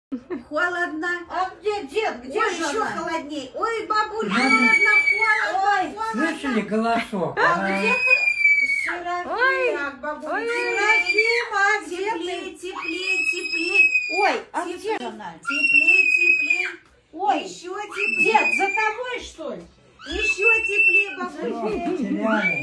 Холодно. А где дед? Где Ой, же еще она? холодней. Ой, бабуль, холодно, холодно, холодно. Слышали голосок? А где Серафима, бабуля? Серафима, а где Теплее, ты? теплее, теплее. Ой, а где Теплее, же она? теплее, теплее. Ой, Еще теплее. дед, за тобой, что ли? Еще теплее, бабуль. Потеряли.